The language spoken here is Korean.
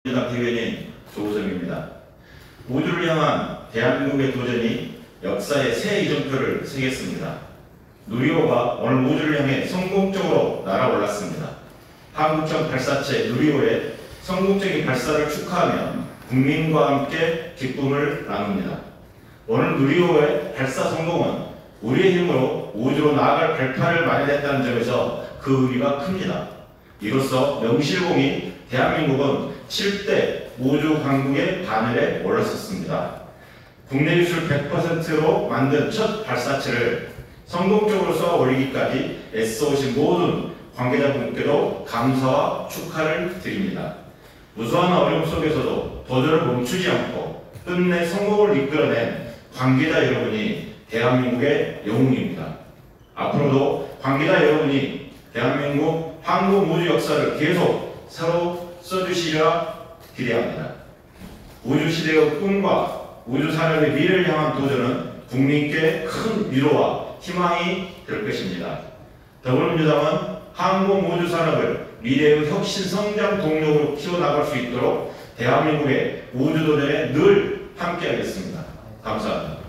대변인 조우성입니다. 우주를 향한 대한민국의 도전이 역사의 새 이정표를 새겼습니다. 누리호가 오늘 우주를 향해 성공적으로 날아올랐습니다. 한국형 발사체 누리호의 성공적인 발사를 축하하며 국민과 함께 기쁨을 나눕니다. 오늘 누리호의 발사 성공은 우리의 힘으로 우주로 나아갈 발판을 마련했다는 점에서 그 의미가 큽니다. 이로써 명실공히 대한민국은 7대 우주 강국의 바늘에 올랐었습니다. 국내 기술 100%로 만든 첫 발사체를 성공적으로 쏘아 올리기까지 애써오신 모든 관계자분께도 감사와 축하를 드립니다. 무수한 어려움 속에서도 도전을 멈추지 않고 끝내 성공을 이끌어낸 관계자 여러분이 대한민국의 영웅입니다. 앞으로도 관계자 여러분이 대한민국 항공 우주 역사를 계속 새로 써주시리라 기대합니다. 우주시대의 꿈과 우주산업의 미래를 향한 도전은 국민께 큰 위로와 희망이 될 것입니다. 더불어민주당은 항공 우주산업을 미래의 혁신 성장 동력으로 키워나갈 수 있도록 대한민국의 우주도전에 늘 함께하겠습니다. 감사합니다.